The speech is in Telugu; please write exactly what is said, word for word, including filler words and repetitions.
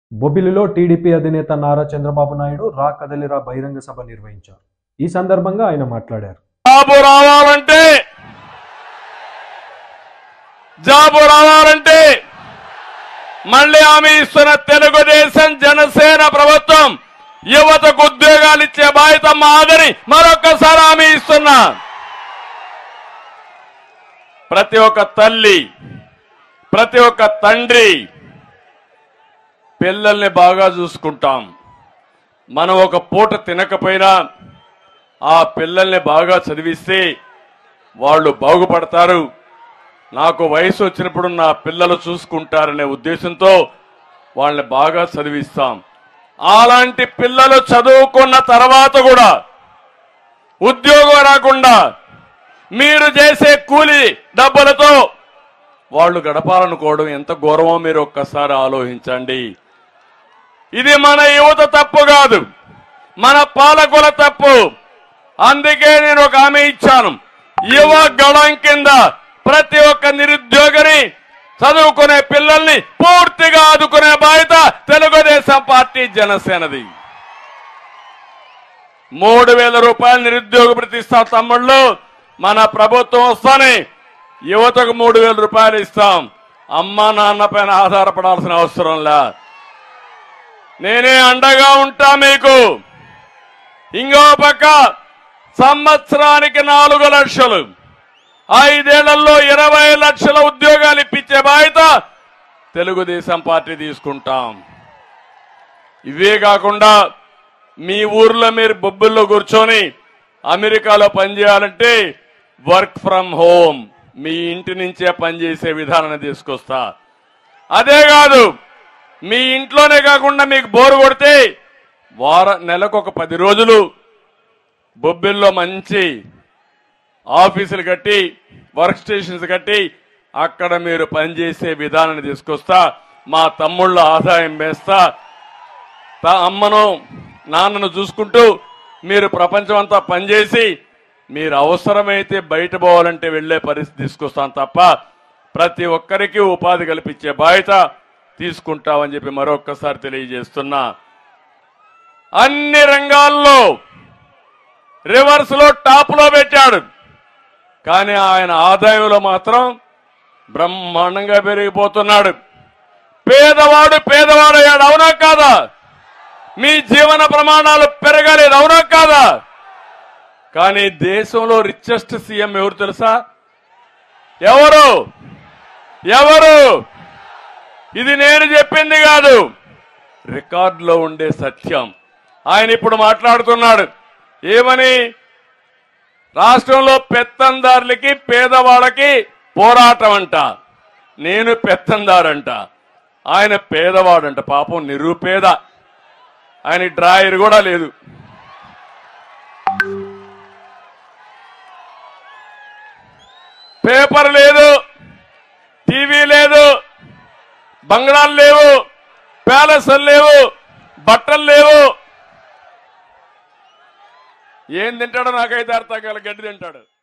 బొబ్బిలిలో టీడీపీ అధినేత నారా చంద్రబాబు నాయుడు రా కదలిరా బహిరంగ సభ నిర్వహించారు. ఈ సందర్భంగా ఆయన మాట్లాడారు. జాబు రావాలంటే జాబు రావాలంటే మళ్ళీ హామీ ఇస్తున్న తెలుగుదేశం జనసేన ప్రభుత్వం యువతకు ఉద్యోగాలు ఇచ్చే బాధ్యత మాదని మరొకసారి హామీ ఇస్తున్నా. ప్రతి ఒక్క తల్లి, ప్రతి ఒక్క తండ్రి పిల్లల్ని బాగా చూసుకుంటాం. మనం ఒక పూట తినకపోయినా ఆ పిల్లల్ని బాగా చదివిస్తే వాళ్ళు బాగుపడతారు. నాకు వయసు వచ్చినప్పుడు నా పిల్లలు చూసుకుంటారనే ఉద్దేశంతో వాళ్ళని బాగా చదివిస్తాం. అలాంటి పిల్లలు చదువుకున్న తర్వాత కూడా ఉద్యోగం రాకుండా మీరు చేసే కూలి డబ్బులతో వాళ్ళు గడపాలనుకోవడం ఎంత ఘోరమో మీరు ఒక్కసారి ఆలోచించండి. ఇది మన యువత తప్పు కాదు, మన పాలకుల తప్పు. అందుకే నేను ఒక హామీ ఇచ్చాను. యువ గళం కింద ప్రతి ఒక్క నిరుద్యోగిని, చదువుకునే పిల్లల్ని పూర్తిగా ఆదుకునే బాధ్యత తెలుగుదేశం పార్టీ జనసేనది. మూడు వేల రూపాయలు నిరుద్యోగ ప్రతిష్ట తమ్ముళ్ళు మన ప్రభుత్వం వస్తానే యువతకు మూడు వేల రూపాయలు ఇస్తాం. అమ్మ నాన్న పైన ఆధారపడాల్సిన అవసరం లే. నేనే అండగా ఉంటా మీకు. ఇంకో పక్క సంవత్సరానికి నాలుగు లక్షలు, ఐదేళ్లలో ఇరవై లక్షల ఉద్యోగాలు ఇప్పించే బాధ్యత తెలుగుదేశం పార్టీ తీసుకుంటాం. ఇవే కాకుండా మీ ఊర్లో మీరు బొబ్బుల్లో కూర్చొని అమెరికాలో పనిచేయాలంటే వర్క్ ఫ్రమ్ హోమ్, మీ ఇంటి నుంచే పనిచేసే విధానాన్ని తీసుకొస్తా. అదే కాదు, మీ ఇంట్లోనే కాకుండా మీకు బోరు కొడితే వార నెలకు ఒక పది రోజులు బొబ్బిల్లో మంచి ఆఫీసులు కట్టి, వర్క్ స్టేషన్స్ కట్టి అక్కడ మీరు పనిచేసే విధానాన్ని తీసుకొస్తా. మా తమ్ముళ్ళ ఆదాయం వేస్తా. అమ్మను నాన్నను చూసుకుంటూ మీరు ప్రపంచం అంతా పనిచేసి మీరు అవసరమైతే బయట పోవాలంటే వెళ్లే పరిస్థితి తీసుకొస్తాం తప్ప ప్రతి ఒక్కరికి ఉపాధి కల్పించే బాధ్యత తీసుకుంటామని చెప్పి మరొక్కసారి తెలియజేస్తున్నా. అన్ని రంగాల్లో రివర్స్ లో టాప్ లో పెట్టాడు, కానీ ఆయన ఆదాయంలో మాత్రం బ్రహ్మాండంగా పెరిగిపోతున్నాడు. పేదవాడు పేదవాడయ్యాడు, అవునా కాదా? మీ జీవన ప్రమాణాలు పెరగలేదు, అవునా కాదా? కానీ దేశంలో రిచెస్ట్ సీఎం ఎవరు తెలుసా? ఎవరు ఎవరు ఇది నేను చెప్పింది కాదు, రికార్డులో ఉండే సత్యం. ఆయన ఇప్పుడు మాట్లాడుతున్నాడు ఏమని? రాష్ట్రంలో పెత్తందారులకి పేదవాళ్ళకి పోరాటం అంట. నేను పెత్తందారంట, ఆయన పేదవాడంట. పాపం నిరుపేద, ఆయన డ్రాయర్ కూడా లేదు. పేపర్ లేదు, టీవీ లేదు, బంగ్లాలు లేవు, ప్యాలెస్లు లేవు, బట్టలు లేవు. ఏం తింటాడో నాకైతే అర్థం కాల, గడ్డి తింటాడు.